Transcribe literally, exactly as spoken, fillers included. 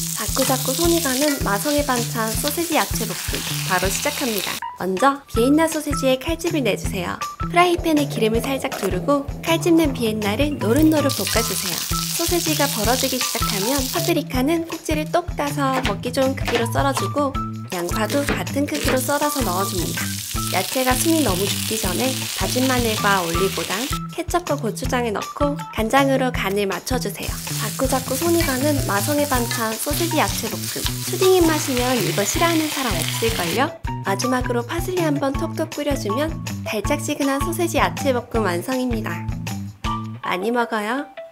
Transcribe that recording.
자꾸자꾸 손이 가는 마성의 반찬 소세지 야채 볶음 바로 시작합니다. 먼저 비엔나 소세지에 칼집을 내주세요. 프라이팬에 기름을 살짝 두르고 칼집 낸 비엔나를 노릇노릇 볶아주세요. 소세지가 벌어지기 시작하면 파프리카는 꼭지를 똑 따서 먹기 좋은 크기로 썰어주고 양파도 같은 크기로 썰어서 넣어줍니다. 야채가 숨이 너무 죽기 전에 다진 마늘과 올리고당, 케첩과 고추장을 넣고 간장으로 간을 맞춰주세요. 자꾸자꾸 손이 가는 마성의 반찬 소세지 야채 볶음. 푸딩 입맛이면 이거 싫어하는 사람 없을걸요? 마지막으로 파슬리 한번 톡톡 뿌려주면 달짝지근한 소세지 야채 볶음 완성입니다. 많이 먹어요.